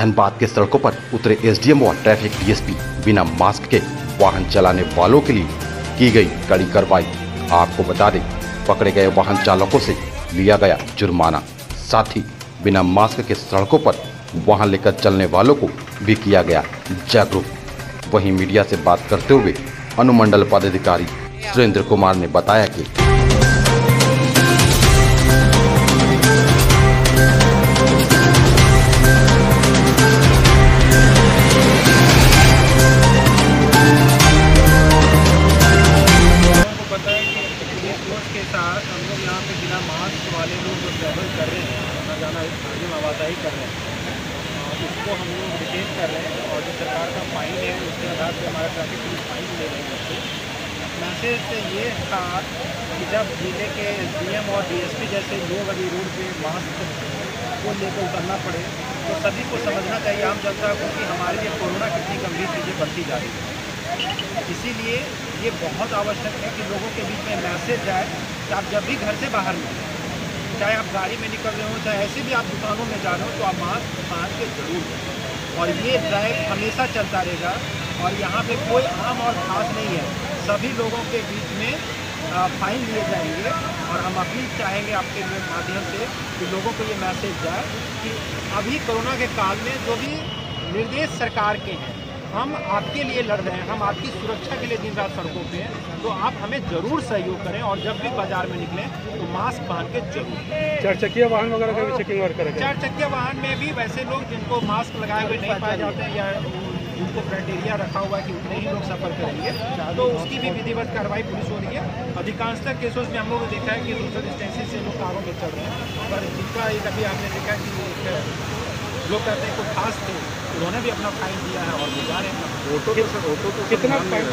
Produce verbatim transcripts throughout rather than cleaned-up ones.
धनबाद के सड़कों पर उतरे एसडीएम और ट्रैफिक डीएसपी बिना मास्क के वाहन चलाने वालों के लिए की गई कड़ी कार्रवाई। आपको बता दें, पकड़े गए वाहन चालकों से लिया गया जुर्माना, साथ ही बिना मास्क के सड़कों पर वाहन लेकर चलने वालों को भी किया गया जागरूक। वहीं मीडिया से बात करते हुए अनुमंडल पदाधिकारी सुरेंद्र कुमार ने बताया कि के साथ हम लोग यहाँ पे बिना मास्क वाले लोग जो ट्रैवल कर रहे हैं, आना जाना आगे में आवाजाही कर रहे हैं, उसको हम लोग डिटेन कर रहे हैं और जो सरकार का फाइन है उसके आधार पर हमारा ट्रैफिक पुलिस फाइन ले रहे हैं। उससे मैसेज से ये था कि जब जिले के एसडीएम और डीएसपी जैसे लोग अभी रोड पे मास्क को लेकर उतरना पड़े तो सभी को समझना चाहिए, आम जनता को, कि हमारे लिए कोरोना कितनी गंभीर चीज़ें बढ़ती जा रही है। इसीलिए ये बहुत आवश्यक है कि लोगों के बीच में मैसेज जाए कि आप जब भी घर से बाहर निकलें, चाहे आप गाड़ी में निकल रहे हो, चाहे ऐसे भी आप दुकानों में जा रहे हो, तो आप मास्क पहन के जरूर जाएं। और ये ड्राइव हमेशा चलता रहेगा और यहाँ पे कोई आम और खास नहीं है, सभी लोगों के बीच में फाइन लिए जाएंगे। और हम अपील चाहेंगे आपके माध्यम से कि लोगों को ये मैसेज जाए कि अभी कोरोना के काल में जो भी निर्देश सरकार के हैं, हम आपके लिए लड़ रहे हैं, हम आपकी सुरक्षा के लिए दिन रात सड़कों पे हैं, तो आप हमें जरूर सहयोग करें और जब भी बाजार में निकलें तो मास्क पहन के जरूर। चार चक्किया वाहन वगैरह का भी चेकिंग वर्क करेंगे। चार चक्किया वाहन में भी वैसे लोग जिनको मास्क लगाए हुए नहीं पाए जाते हैं या उनको क्राइटेरिया रखा हुआ है कि उतने ही लोग सफर करेंगे, तो उसकी भी विधिवत कार्रवाई पुलिस हो रही है। अधिकांशतः केसों में हम लोगों ने देखा है कि सोशल डिस्टेंसिंग से लोग कारों में चल रहे हैं, पर जिनका एक अभी आपने देखा कि लोग कहते हैं कोई खास थे, उन्होंने भी अपना फाइन दिया है और गुजार रहे हैं। ऑटो तो सर ऑटो तो कितना फाइन?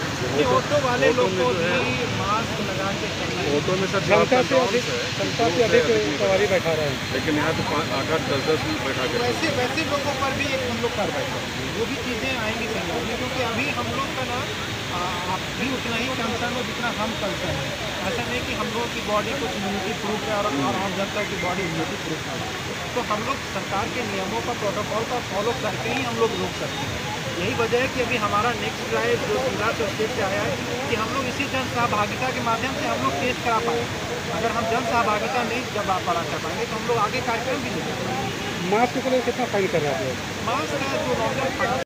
ऑटो वाले लोग को भी मास्क लगा के चलना है। ऑटो में सर क्षमता से अधिक क्षमता से अधिक सवारी बैठा रहे हैं, लेकिन यहाँ तो आठ आठ दस दस बैठा कर वैसे वैसे लोगों पर भी एक हम लोग कार्रवाई करेंगे, वो भी चीज़ें आएंगी संज्ञान में, क्योंकि अभी हम लोग का ना आप भी उतना ही कंसर्न हो जितना हम कंसर्न है। ऐसा नहीं कि हम लोगों की बॉडी कुछ इम्यूनिटी प्रूफ है और आम जनता की बॉडी इम्यूनिटी प्रूफ है, तो हम लोग सरकार के नियमों का, प्रोटोकॉल का फॉलो करके ही हम लोग रोक सकते हैं। यही वजह है कि अभी हमारा नेक्स्ट ड्राइव जो जिला से स्टेट से आया है कि हम लोग इसी जन सहभागिता के माध्यम से हम लोग टेस्ट करा पाए। अगर हम जन सहभागिता नहीं जब आप बढ़ा कर पाएंगे तो हम लोग आगे कार्यक्रम भी नहीं कर पाएंगे। मास्क के लिए कितना फाइन कर रहा है? मास्क का जो नॉर्मल